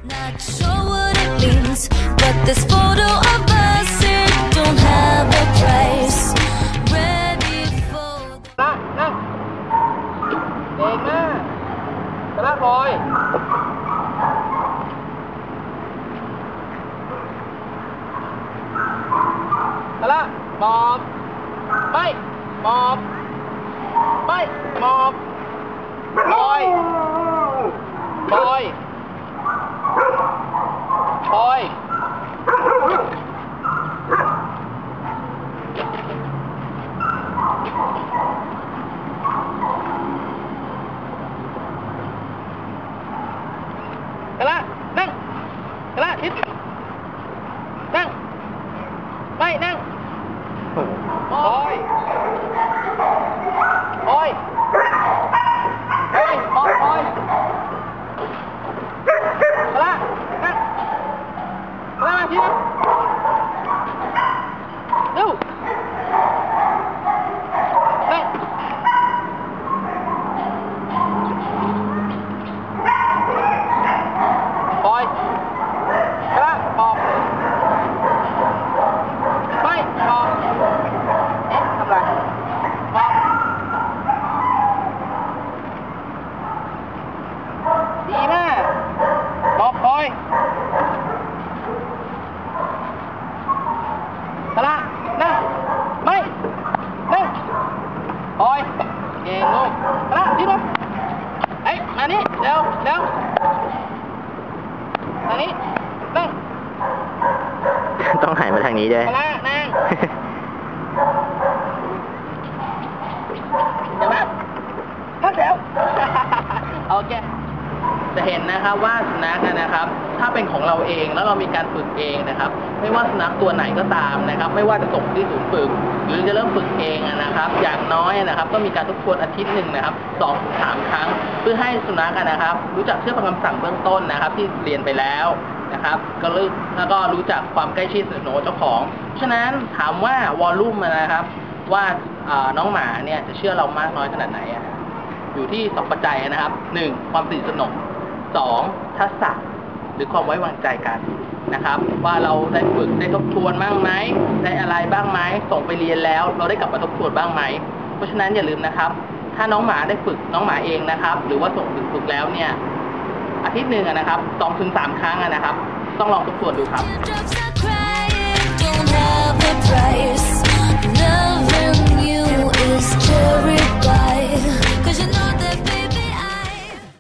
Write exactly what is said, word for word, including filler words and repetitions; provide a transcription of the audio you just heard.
Not sure what it means, but this photo of us it don't have a price. Ready for ละนั่งเก่งมากกระพลอยกระหมอบไม่หมอบไม่หมอบพลอยพลอยพลอยกระนั่งกระทิศนั่งไม่นั่งพลอยพลอยพลอยพลอยพลอยกระนั่งกระมาทีนะเร็วนั่งพลอยกระหมอบไม่หมอบเอ๊ะทำไรหมอบดีมากหมอบพลอยกระนั่งไม่นั่งพลอยเก่งลูกกระที่มาเอ้ยมานี่เร็วเร็วอันนี้นั่งต้องหันมาทางนี้ด้วยกระนั่งเดี๋ยวมาพักเดี๋ยวโอเคจะเห็นนะครับว่าสุนัขนะครับ ถ้าเป็นของเราเองแล้วเรามีการฝึกเองนะครับ ไม่ว่าสุนัขตัวไหนก็ตามนะครับ ไม่ว่าจะส่งที่ศูนย์ฝึกหรือจะเริ่มฝึกเองนะครับ อย่างน้อยนะครับก็มีการทบทวนอาทิตย์หนึ่งนะครับสองถึงสามครั้งเพื่อให้สุนัขนะครับ รู้จักเชื่อฟังคำสั่งเบื้องต้นนะครับ ที่เรียนไปแล้วนะครับก็รู้แล้วก็รู้จักความใกล้ชิดสนิทสนมเจ้าของฉะนั้นถามว่าวอลลุ่มนะครับว่าน้องหมาเนี่ยจะเชื่อเรามากน้อยขนาดไหนอ่ะอยู่ที่สองปัจจัยนะครับหนึ่งความสนิทสนมสองทักษะหรือความไว้วางใจกันนะครับว่าเราได้ฝึกได้ทบทวนบ้างไหมได้อะไรบ้างไหมส่งไปเรียนแล้วเราได้กลับมาทบทวนบ้างไหมเพราะฉะนั้นอย่าลืมนะครับถ้าน้องหมาได้ฝึกน้องหมาเองนะครับหรือว่าส่งถึงฝึกแล้วเนี่ยอาทิตย์หนึ่งนะครับสองถึงสามครั้งนะครับต้องลองทบทวนดูครับ don't have a price. Loving you is cherry